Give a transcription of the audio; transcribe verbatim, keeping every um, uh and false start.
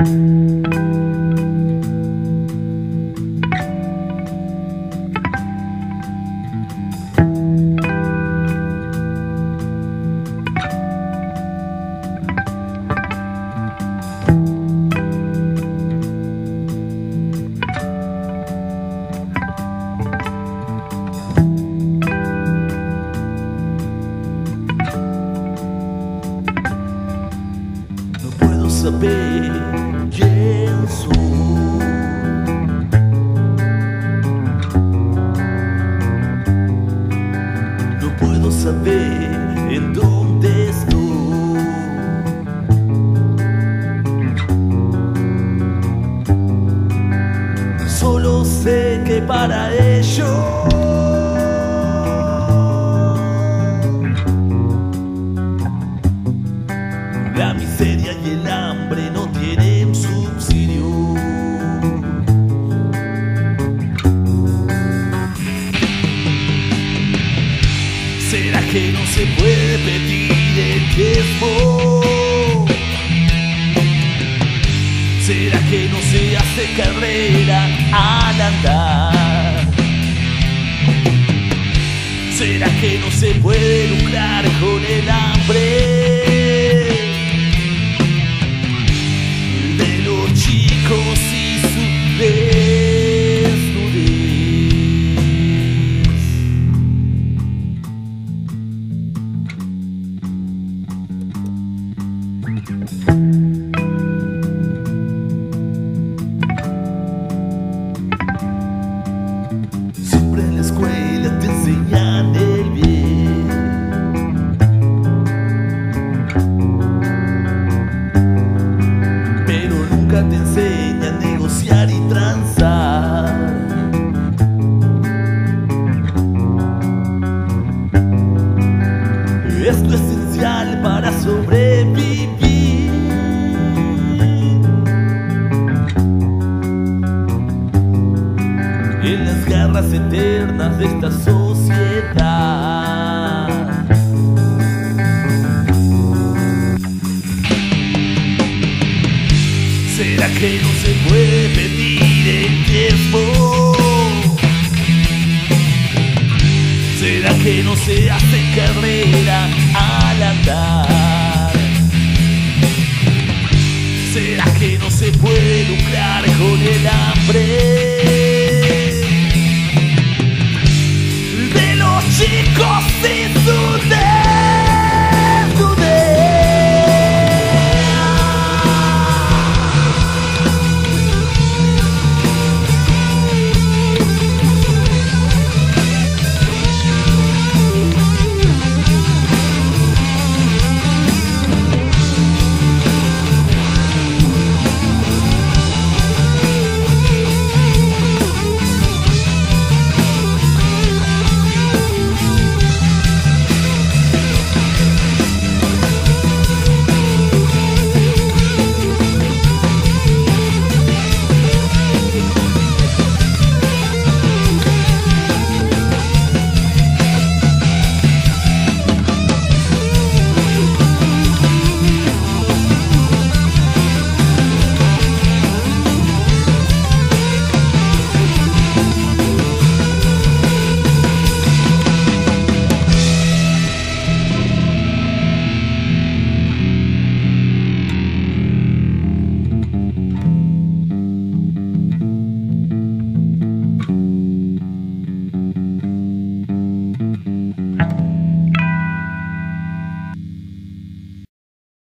Saber quién soy. No puedo saber en dónde estoy. Solo sé que para ello la miseria y el hambre no tienen subsidio. ¿Será que no se puede pedir el tiempo? ¿Será que no se hace carrera al andar? ¿Será que no se puede lucrar con el hambre chicos y su desnudez? Siempre en la escuela te enseñan el bien, pero nunca te enseñan a negociar y transar. Esto es esencial para sobrevivir. En las garras eternas de esta sociedad. ¿Será que no se puede pedir el tiempo? ¿Será que no se hace carrera al andar? ¿Será que no se puede lucrar con el hambre de los chicos sin